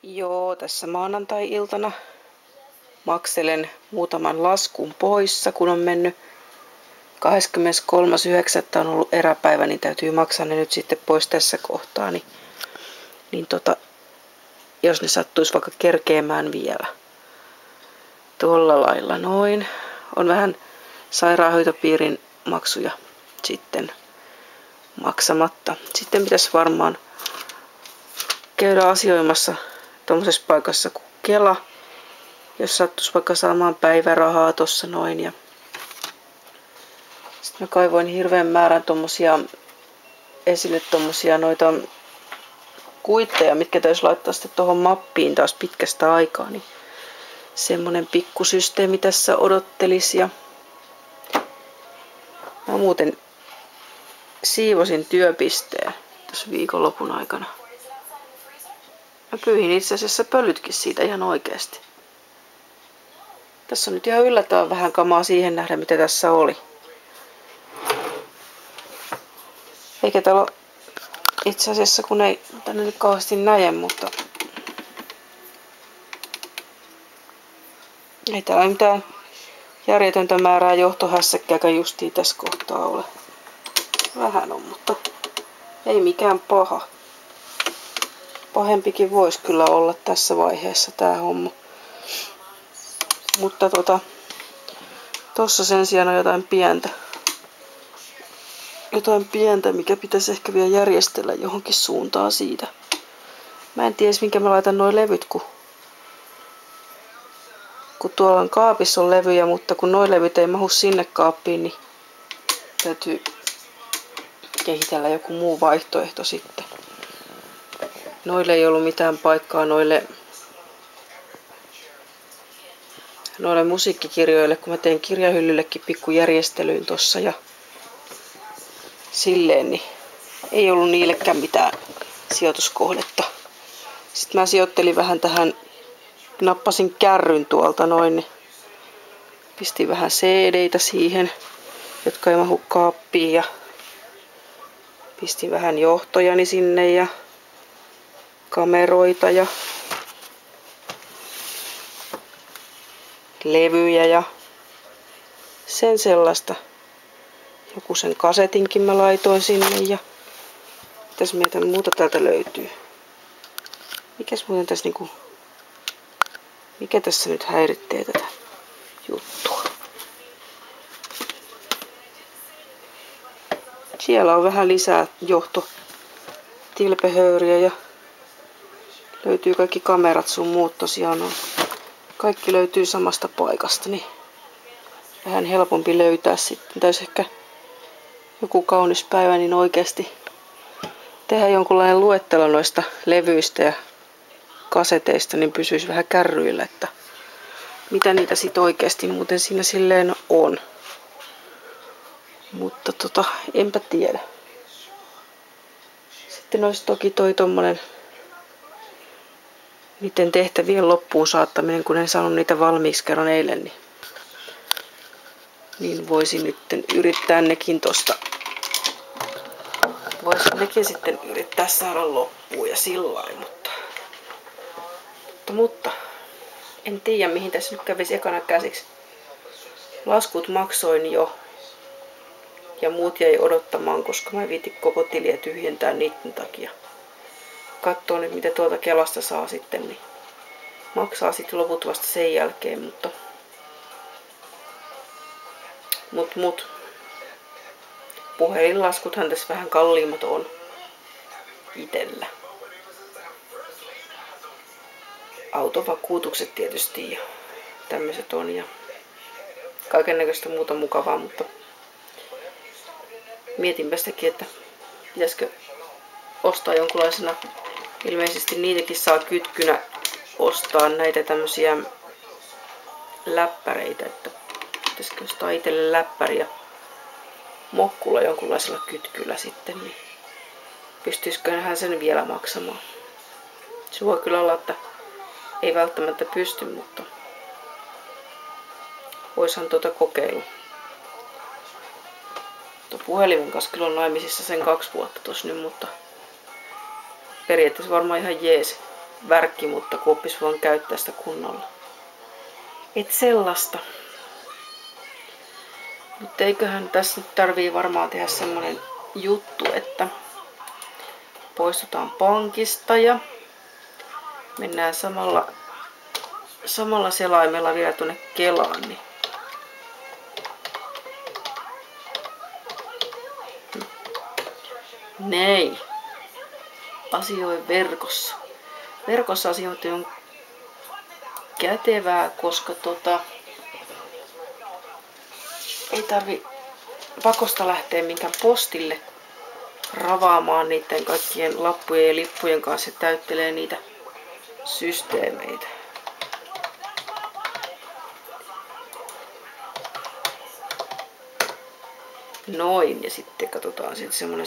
Joo, tässä maanantai-iltana makselen muutaman laskun poissa, kun on mennyt 23.9. on ollut eräpäivä, niin täytyy maksaa ne nyt sitten pois tässä kohtaa. Niin jos ne sattuisi vaikka kerkeämään vielä. Tuolla lailla noin. On vähän sairaanhoitopiirin maksuja sitten maksamatta. Sitten pitäisi varmaan käydä asioimassa tuommoisessa paikassa kuin Kela, jos sattuisi vaikka saamaan päivärahaa tuossa noin. Ja sitten mä kaivoin hirveän määrän esille tommosia noita kuitteja, mitkä täytyisi laittaa sitten tuohon mappiin taas pitkästä aikaa. Niin semmonen pikkusysteemi tässä odottelisi. Ja mä muuten siivosin työpisteen tässä viikonlopun aikana. Mä pyyhin itse asiassa pölytkin siitä ihan oikeasti. Tässä on nyt ihan yllättävän vähän kamaa siihen nähdä, mitä tässä oli. Eikä täällä itse asiassa, kun ei tänne nyt kauheasti näe, mutta ei täällä mitään järjetöntä määrää johtohässäkkääkään justiin tässä kohtaa ole. Vähän on, mutta ei mikään paha. Pahempikin voisi kyllä olla tässä vaiheessa tää homma. Mutta tossa sen sijaan on jotain pientä. Mikä pitäisi ehkä vielä järjestellä johonkin suuntaan siitä. Mä en tiedä, minkä mä laitan noi levyt, kun tuolla on kaapissa on levyjä, mutta kun noi levyt ei mahu sinne kaappiin, niin täytyy kehitellä joku muu vaihtoehto sitten. Noille ei ollut mitään paikkaa noille musiikkikirjoille, kun mä tein kirjahyllyllekin pikkujärjestelyyn tossa ja silleen, niin ei ollut niillekään mitään sijoituskohdetta. Sitten mä sijoittelin vähän tähän, nappasin kärryn tuolta noin, niin pistin vähän CD-tä siihen, jotka ei mahu kaappiin, ja pistin vähän johtojani sinne ja kameroita ja levyjä ja sen sellaista. Joku sen kasetinkin mä laitoin sinne ja mitäs meitä muuta täältä löytyy. Mikä tässä nyt häiritsee tätä juttua? Siellä on vähän lisää tilpehöyriä ja löytyy kaikki kamerat sun muut tosiaan on. Kaikki löytyy samasta paikasta, niin vähän helpompi löytää sitten. Täytyisi ehkä joku kaunis päivä niin oikeasti tehdä jonkunlainen luettelo noista levyistä ja kaseteista, niin pysyisi vähän kärryillä, että mitä niitä sitten oikeasti muuten siinä silleen on. Mutta enpä tiedä. Sitten olisi toki toi tommonen niiden tehtävien loppuun saattaminen, kun en saanut niitä valmiiksi kerran eilen, niin voisin nyt yrittää nekin sitten yrittää saada loppuun ja sillain, mutta en tiedä mihin tässä nyt kävisi ekana käsiksi. Laskut maksoin jo ja muut jäi odottamaan, koska mä en viiti koko tiliä tyhjentää niiden takia. Katsoo nyt mitä tuolta Kelasta saa sitten, niin maksaa sitten loput vasta sen jälkeen, mutta puhelinlaskuthan tässä vähän kalliimmat on itellä. Autovakuutukset tietysti ja tämmöiset on ja kaikennäköistä muuta mukavaa, mutta mietinpä sitäkin, että pitäisikö ostaa jonkunlaisena, ilmeisesti niitäkin saa kytkynä ostaa näitä tämmöisiä läppäreitä, että pitäisikö ostaa itselle läppäri ja mokkulla jonkunlaisella kytkyllä sitten, niin pystyisiköhän sen vielä maksamaan. Se voi kyllä olla, että ei välttämättä pysty, mutta voisihan kokeilla. Puhelimen kanssa kyllä on naimisissa sen 2 vuotta tossa nyt, mutta periaatteessa varmaan ihan jees. värkki, mutta kun oppis vaan käyttää sitä kunnolla. Et sellaista. Mutta eiköhän tässä nyt tarvii varmaan tehdä semmonen juttu, että poistutaan pankista ja mennään samalla selaimella vielä tuonne Kelaan. Niin Nei. Asioi verkossa. Verkossa asiointi on kätevää, koska ei tarvi pakosta lähteä minkään postille ravaamaan niiden kaikkien lappujen ja lippujen kanssa ja täyttelee niitä systeemeitä. Noin, ja sitten katsotaan sitten semmonen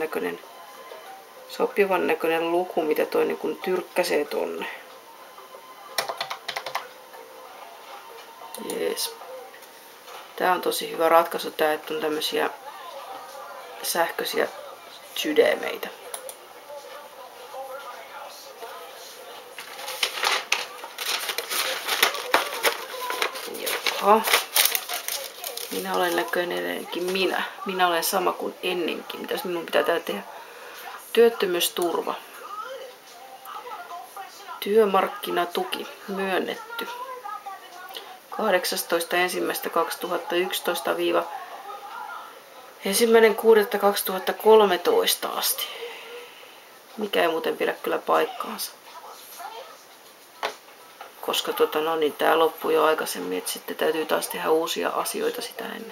sopivan näköinen luku, mitä toi niin kun tyrkkäsee tonne. Jees. Tää on tosi hyvä ratkaisu tää, että on tämmösiä sähköisiä sydämeitä. Jaha. Minä olen näköinen edelleenkin minä. Minä olen sama kuin ennenkin. Mitäs minun pitää täällä tehdä? Työttömyysturva. Työmarkkinatuki myönnetty. 18.1.2011 1.6.2013 asti. Mikä ei muuten pidä kyllä paikkaansa. Koska niin tää loppui jo aikaisemmin, että sitten täytyy taas tehdä uusia asioita sitä ennen.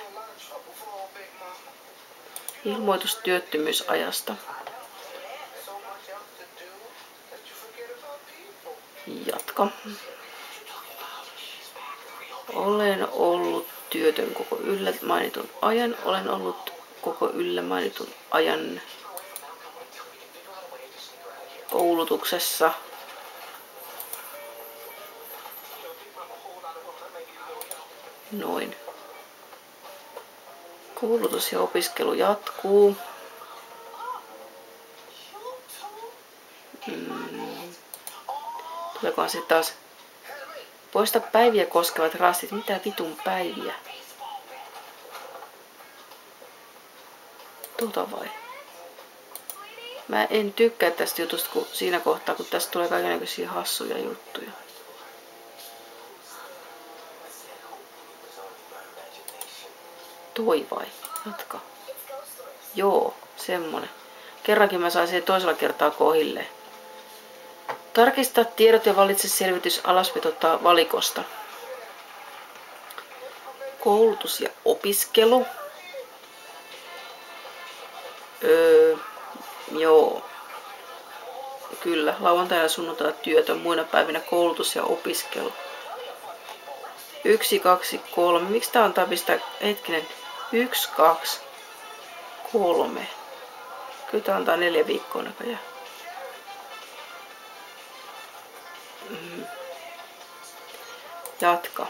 Ilmoitus työttömyysajasta. Jatka. Olen ollut työtön koko yllä mainitun ajan. Olen ollut koko yllä mainitun ajan koulutuksessa. Noin. Koulutus ja opiskelu jatkuu. Tuleekohan sitten taas poista päiviä koskevat rastit. Mitä vitun päiviä? Vai? Mä en tykkää tästä jutusta kun siinä kohtaa, kun tästä tulee kaikenlaisia hassuja juttuja. Toi vai? Jatka. Joo, semmonen. Kerrankin mä sain siihen toisella kertaa kohilleen. Tarkista tiedot ja valitse selvitys alasvetottaa valikosta. Koulutus ja opiskelu. Joo. Kyllä, lauantaina ja sunnuntaina työtön, muina päivinä koulutus ja opiskelu. 1, 2, 3. Miksi tää antaa pistää, hetkinen, 1, 2, 3. Kyllä tää antaa 4 viikkoa näköjään. Jatka.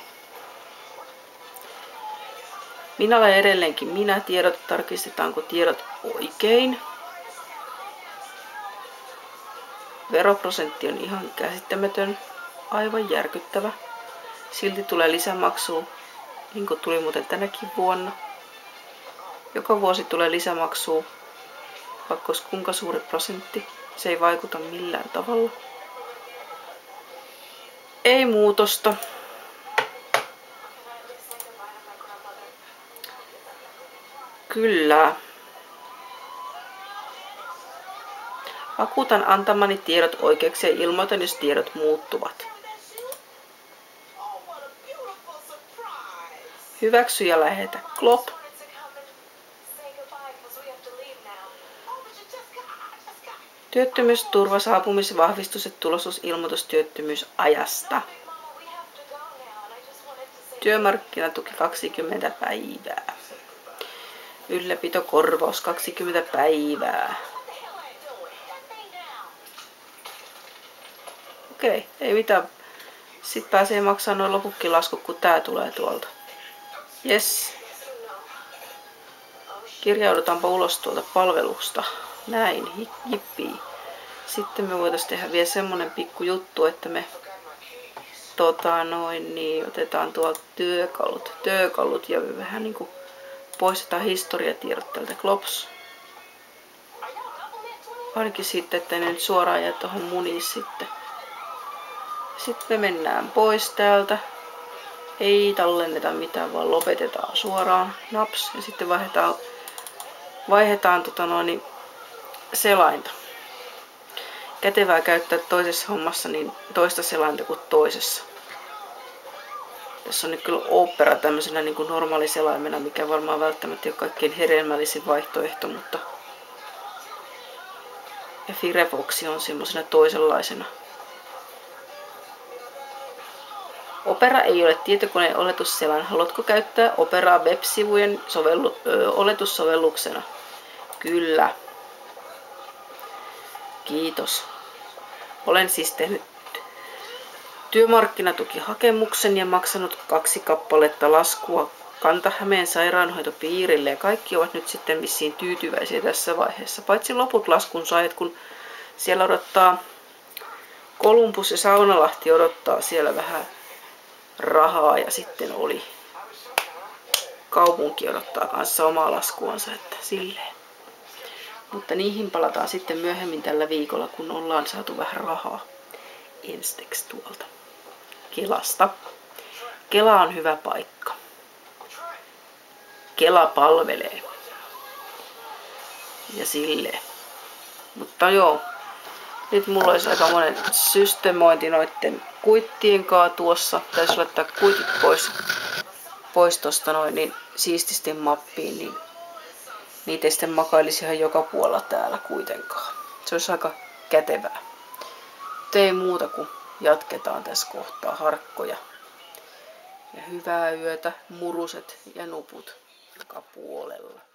Minä olen edelleenkin minä. Tiedot, tarkistetaanko tiedot oikein. Veroprosentti on ihan käsittämätön. Aivan järkyttävä. Silti tulee lisämaksua. Niin kuin tuli muuten tänäkin vuonna. Joka vuosi tulee lisämaksua. Vaikka olisi kuinka suuri prosentti. Se ei vaikuta millään tavalla. Ei muutosta. Kyllä. Vakuutan antamani tiedot oikeaksi ja ilmoitan, jos tiedot muuttuvat. Hyväksy ja lähetä. Klop. Työttömyysturva, saapumisvahvistus ja tulosuusilmoitus työttömyysajasta. Työmarkkinatuki 20 päivää. Ylläpitokorvaus 20 päivää. Okei, ei mitään. Sitten pääsee maksamaan noin loputkin laskut, kun tää tulee tuolta. Yes. Kirjaudutaanpa ulos tuolta palvelusta. Näin, jippii. Sitten me voitaisiin tehdä vielä semmonen pikku juttu, että me otetaan tuolta työkalut ja me vähän niinku poistetaan historiatiedot tältä klops. Ainakin sitten, ettei ne nyt suoraan jää tuohon muniin sitten. Sitten me mennään pois täältä. Ei tallenneta mitään, vaan lopetetaan suoraan. Naps. Ja sitten vaihdetaan selainta. Kätevää käyttää toisessa hommassa niin toista selainta kuin toisessa. Tässä on nyt kyllä Opera tämmöisenä niin kuin normaali selaimena, mikä varmaan välttämättä ei ole kaikkein hedelmällisin vaihtoehto, mutta ja Firefox on semmoisena toisenlaisena. Opera ei ole tietokoneen oletusselain. Haluatko käyttää Operaa web-sivujen oletussovelluksena? Kyllä. Kiitos. Olen siis tehnyt työmarkkinatukihakemuksen ja maksanut 2 kappaletta laskua Kanta-Hämeen sairaanhoitopiirille ja kaikki ovat nyt sitten vissiin tyytyväisiä tässä vaiheessa. Paitsi loput laskun saajat, kun siellä odottaa Columbus ja Saunalahti odottaa siellä vähän rahaa ja sitten kaupunki odottaa kanssa omaa laskuansa, että silleen. Mutta niihin palataan sitten myöhemmin tällä viikolla, kun ollaan saatu vähän rahaa ensteksi tuolta Kelasta. Kela on hyvä paikka. Kela palvelee. Ja silleen. Mutta joo, nyt mulla olisi aika monen systemointi noitten kuittien kaa tuossa. Täytyisi laittaa kuitit pois tosta niin siististi mappiin, niin niitä ei sitten makailisi ihan joka puolella täällä kuitenkaan. Se olisi aika kätevää. Ei muuta kuin jatketaan tässä kohtaa harkkoja. Ja hyvää yötä, muruset ja nuput joka puolella.